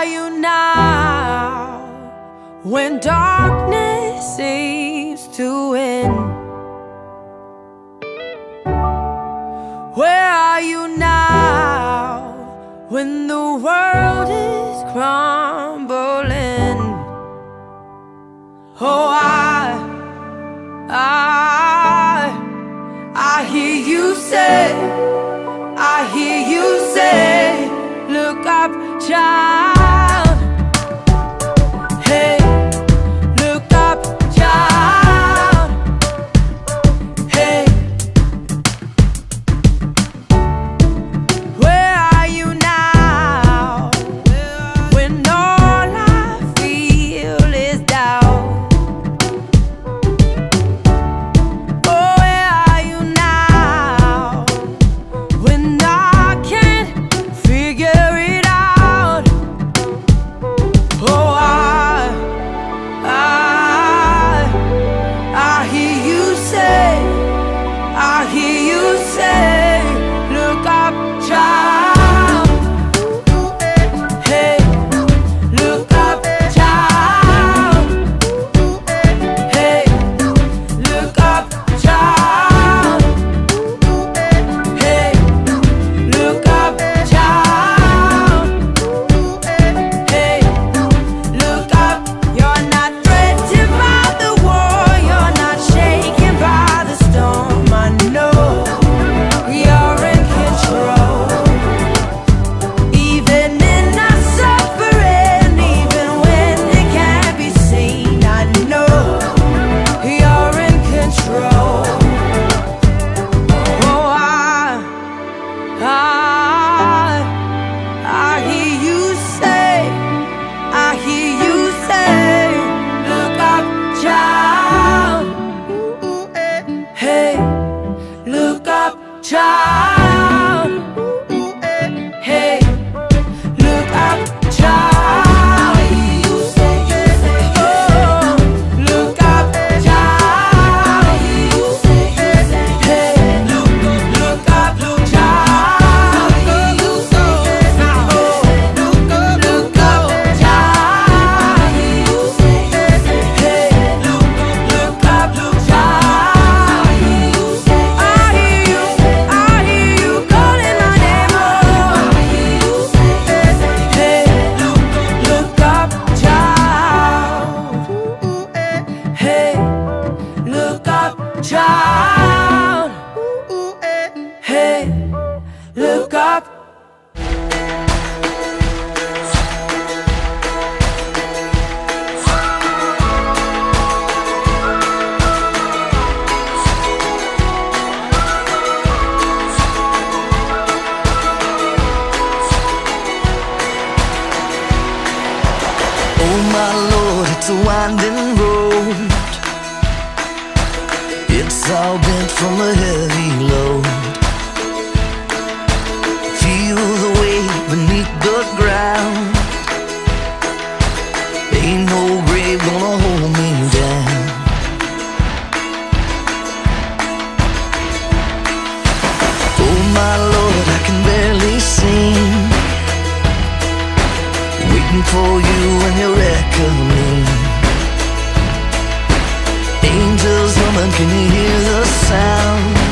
you now when darkness seems to win? Where are you now when the world is crumbling? Oh, I hear you say, look up, child. Hey, look up, child. Hey, where are you now when all I feel is doubt? Oh, where are you now when I can't figure it out? Oh, I hear you say, look up, child. Hey, look up, child. Hey, look up, child. Hey, look up, child. Hey, look up. You're not threatened by the war, you're not shaken by the storm. I know you're in control. Even in our suffering, even when it can't be seen, I know you're in control. Oh, I hear you say, look up, child. Hey, look up, child. Hey, look up, child. Oh, look up, child. Hey, look up, child. Oh, look up, child. Hey, look up, child. I hear you calling my name. Oh, hey, look up, child. Hey, look up, child. Hey, look up. Oh my Lord, it's a winding road. It's all bent from a heavy load. Feel the weight beneath the ground. Ain't no grave gonna hold me down. Oh my Lord, I can barely sing, waiting for you and your reckoning. Angels humming, can you hear the sound?